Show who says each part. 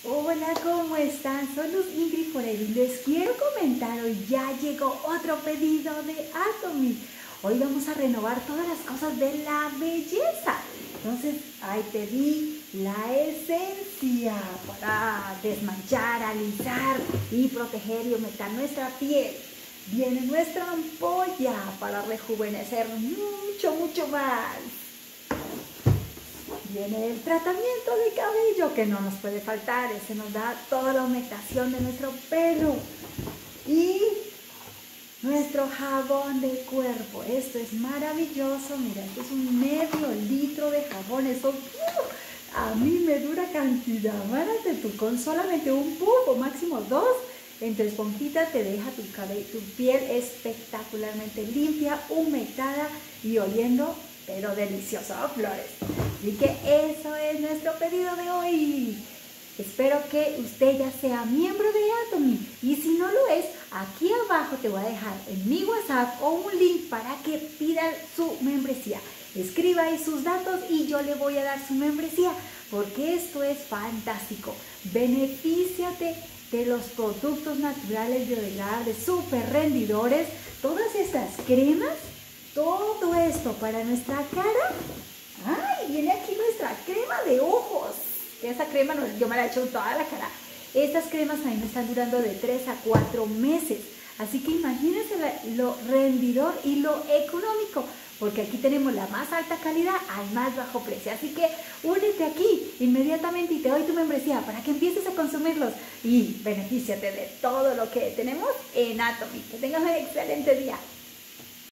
Speaker 1: Hola, ¿cómo están? Soy Luz Ingrid Forero y les quiero comentar, hoy ya llegó otro pedido de Atomy. Hoy vamos a renovar todas las cosas de la belleza. Entonces, ahí te di la esencia para desmanchar, alisar y proteger y humectar nuestra piel. Viene nuestra ampolla para rejuvenecer mucho más. Viene el tratamiento de cabello que no nos puede faltar, ese nos da toda la humectación de nuestro pelo. Y nuestro jabón de cuerpo, esto es maravilloso, mira, esto es un medio litro de jabón, eso a mí me dura cantidad, imagínate tú, con solamente un puff o máximo dos, en tu esponjita te deja tu piel espectacularmente limpia, humectada y oliendo, pero delicioso, a flores. Así que eso es nuestro pedido de hoy. Espero que usted ya sea miembro de Atomy y si no lo es, aquí abajo te voy a dejar en mi WhatsApp o un link para que pida su membresía. Escriba ahí sus datos y yo le voy a dar su membresía porque esto es fantástico. Benefíciate de los productos naturales biodegradables súper rendidores, todas estas cremas, todo esto para nuestra cara. ¡Ay! Viene aquí nuestra crema de ojos. Esa crema yo me la he hecho en toda la cara. Estas cremas a mí me están durando de 3 a 4 meses. Así que imagínense lo rendidor y lo económico. Porque aquí tenemos la más alta calidad al más bajo precio. Así que únete aquí inmediatamente y te doy tu membresía para que empieces a consumirlos. Y benefíciate de todo lo que tenemos en Atomy. Que tengas un excelente día.